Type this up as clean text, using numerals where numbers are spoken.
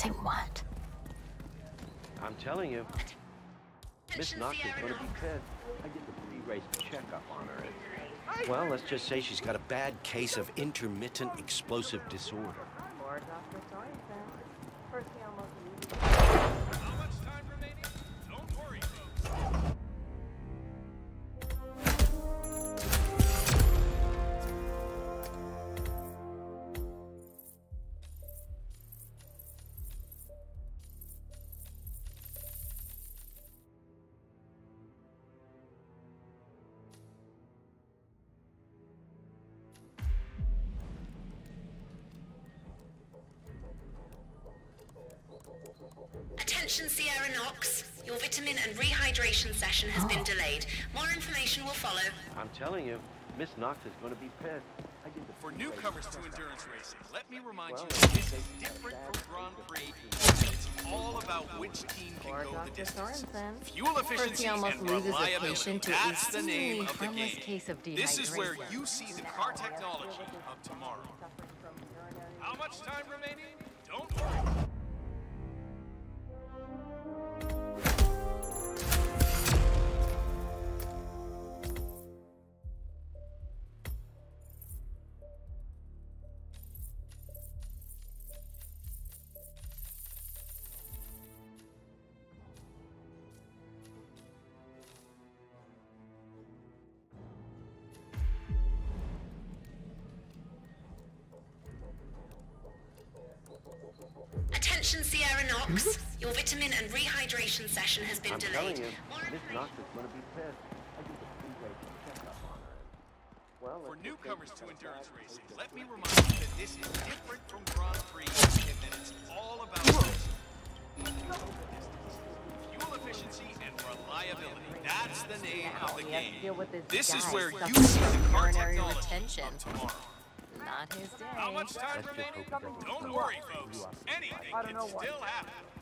Say what? I'm telling you, Miss Knox is going to be pissed. I did the pre-race checkup on her. Well, let's just say she's got a bad case of intermittent explosive disorder. More Dr. Sorensen. First thing almost immediately. How much time remaining? Don't worry, folks. Attention Sierra Knox, your vitamin and rehydration session has been delayed. More information will follow. I'm telling you, Miss Knox is going to be pissed. I did the For pre-race newcomers to checkup. endurance racing, let me remind Well, you that this is different from Grand Prix. It's all about which team can More go the Dr. distance. Sorensen. Fuel First efficiency he almost and loses a reliability. patient to a That's the seemingly name of the harmless game. case of This is where dehydration. you see the car technology of tomorrow. Suffering from urinary How much time remaining? Don't worry. Attention Sierra Knox, your vitamin and rehydration session has been I'm telling delayed. you, More Miss information. Knox is going to be pissed. I did the pre-race checkup on her. Well, For let's just say newcomers she's to got a endurance bad racing, case of let me remind you that this is different from Grand Prix and that it's all about fuel efficiency and reliability. That's the name Now of the he has to game. deal with this This is guy where you suffering see the from car urinary technology retention. of tomorrow. Not his day. How much time Let's just remaining? hope he doesn't Don't stop. worry, folks. Anything can still happen.